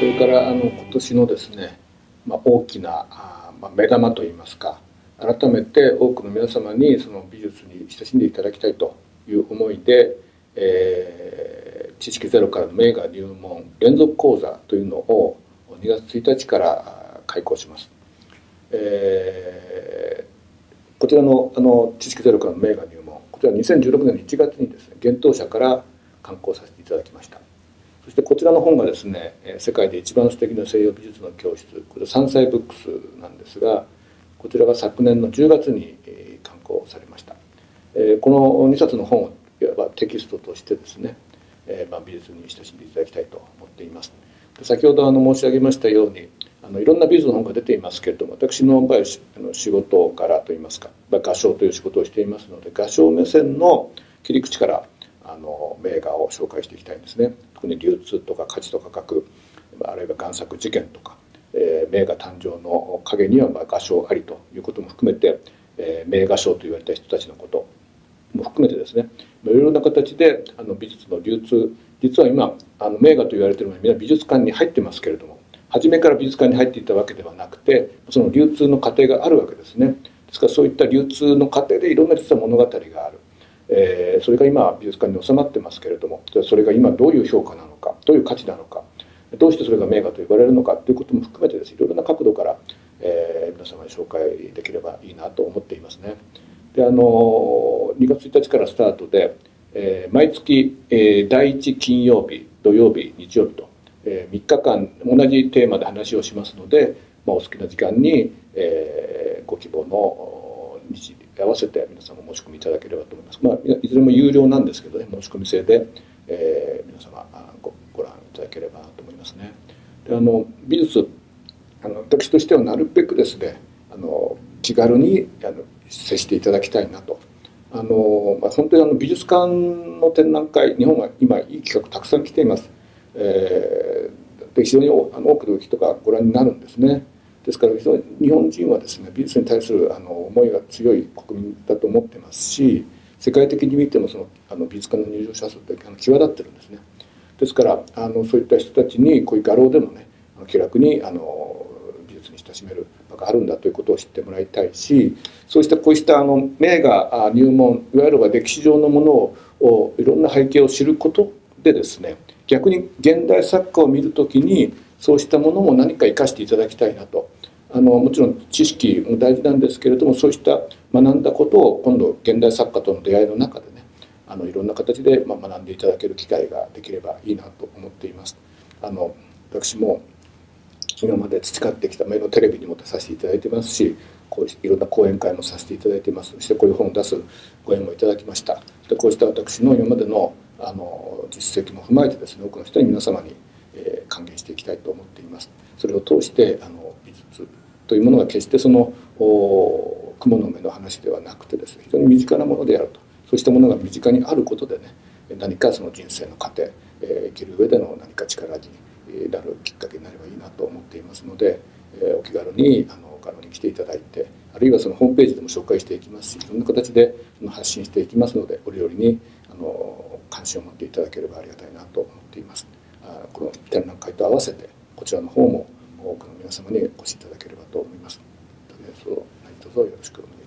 それから今年のですね、大きな目玉といいますか、改めて多くの皆様にその美術に親しんでいただきたいという思いで、知識ゼロからの名画入門連続講座というのを2月1日から開講します。こちらの知識ゼロからの名画入門、こちら2016年の1月にですね、幻冬舎から刊行させていただきました。そしてこちらの本がですね、世界で一番素敵な西洋美術の教室、これ山菜ブックスなんですが、こちらが昨年の10月に刊行されました。この2冊の本をいわばテキストとしてですね、美術に親しんでいただきたいと思っています。先ほど申し上げましたように、いろんな美術の本が出ていますけれども、私の場合仕事からといいますか、画商という仕事をしていますので、画商目線の切り口から名画を紹介していきたいんですね。特に流通とか価値と価格、あるいは贋作事件とか、名画誕生の陰には画商ありということも含めて、名画商と言われた人たちのことも含めてですね、いろいろな形で美術の流通、実は今名画と言われているのはみんな美術館に入ってますけれども、初めから美術館に入っていたわけではなくて、その流通の過程があるわけですね。ですからそういった流通の過程でいろんな実は物語がある。それが今美術館に収まってますけれども、それが今どういう評価なのか、どういう価値なのか、どうしてそれが名画と呼ばれるのかということも含めてですね、いろいろな角度から、皆様に紹介できればいいなと思っていますね。で2月1日からスタートで、毎月、第1金曜日、土曜日、日曜日と、3日間同じテーマで話をしますので、お好きな時間に、ご希望の日に合わせて皆様お申し込みいただければと思います。いずれも有料なんですけどね、申し込み制で、皆様ご覧いただければと思いますね。で美術私としてはなるべくですね、気軽に接していただきたいなと。本当に美術館の展覧会、日本は今いい企画たくさん来ています。で非常に多くの人がご覧になるんですね。ですから非常に日本人はですね、美術に対する思いが強い国民だと思ってますし、世界的に見ても美術館の入場者数って際立ってるんですね。ですからそういった人たちにこういう画廊でもね、気楽に美術に親しめる場があるんだということを知ってもらいたいし、こうした名画入門、いわゆる歴史上のものをいろんな背景を知ることでですね、逆に現代作家を見るときにそうしたものも何か生かしていただきたいなと。もちろん知識も大事なんですけれども、そうした学んだことを今度現代作家との出会いの中でね、いろんな形で学んでいただける機会ができればいいなと思っています。私も今まで培ってきた目のテレビにも出させていただいてますし、いろんな講演会もさせていただいています。そしてこういう本を出すご縁もいただきました。でこうした私の今までの実績も踏まえてですね、多くの人に皆様に還元していきたいと思っています。それを通して美術というものが決して雲の目の話ではなくてですね、非常に身近なものであると。そうしたものが身近にあることでね、何かその人生の糧、生きる上での何か力になるきっかけになればいいなと思っていますので、お気軽に画廊に来ていただいて、あるいはそのホームページでも紹介していきますし、いろんな形で発信していきますので、折々に関心を持っていただければありがたいなと思っています。この展覧会と合わせてこちらの方も多くの皆様にお越しいただければと思います。とりあえず何卒よろしくお願いします。